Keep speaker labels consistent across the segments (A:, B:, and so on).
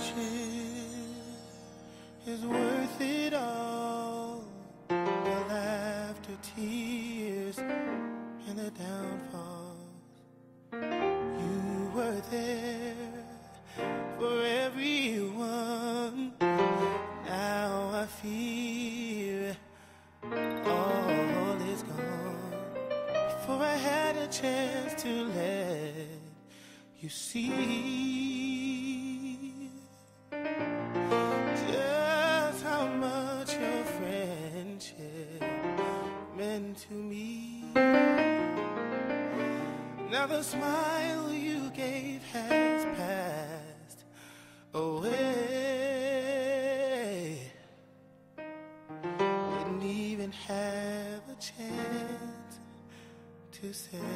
A: is worth it all. The laughter, tears, and the downfalls. You were there for everyone. Now I fear all is gone. Before I had a chance to let you see just how much your friendship meant to me. Now the smile you gave has passed away. Didn't even have a chance to say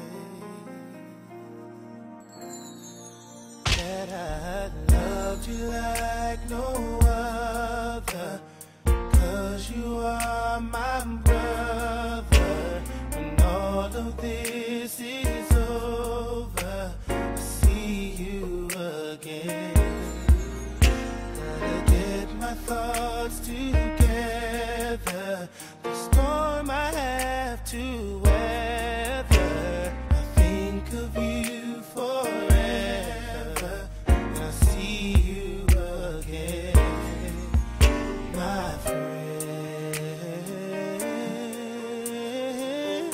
A: that I loved you like no other, 'cause you are my brother. When all of this is over, I see you again. Gotta get my thoughts together, the storm I have to weather. I think of you forever, and I see you again, my friend.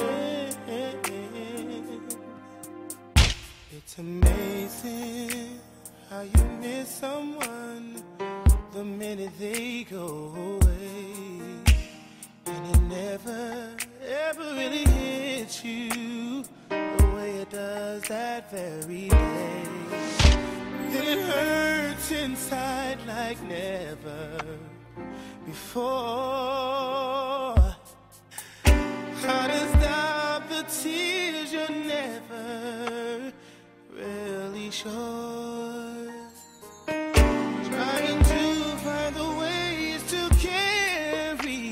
A: It's amazing how you miss someone the minute they go away, and it never, ever really hits you the way it does that very day. Then it hurts inside like never before. How to stop the tears you're never really sure. Trying to find the ways to carry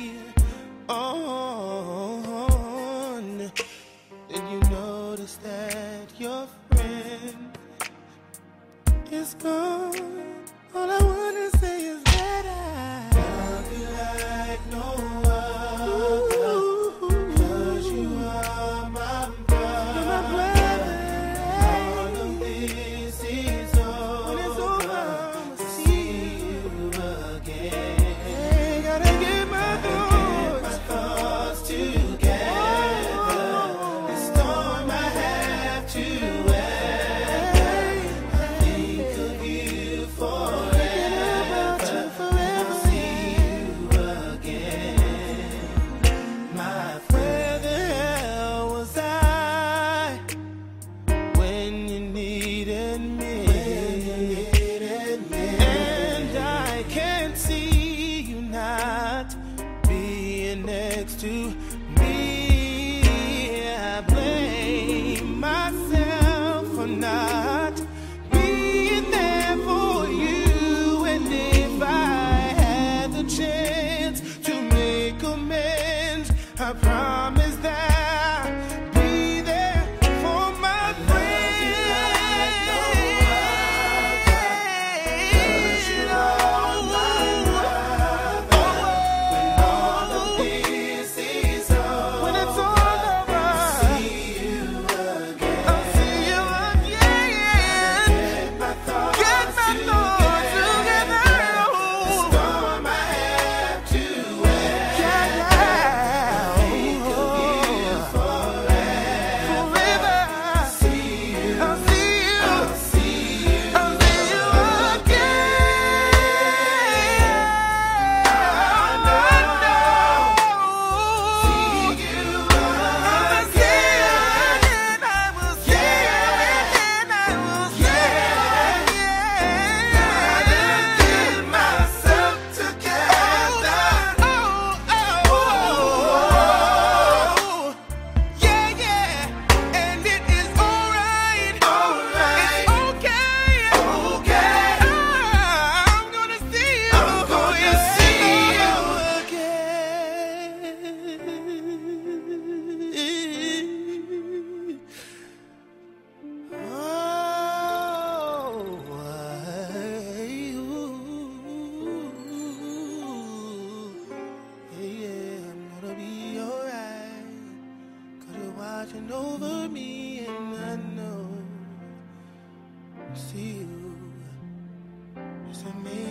A: on. Then you notice that your friend is gone. All I wanna say is that I love you like no other, 'cause you are my brother. All of this is over, I'll see you again. Gotta get my thoughts together, the storm I have to weather. I think of you forever, over me, and I know, see you, it's amazing.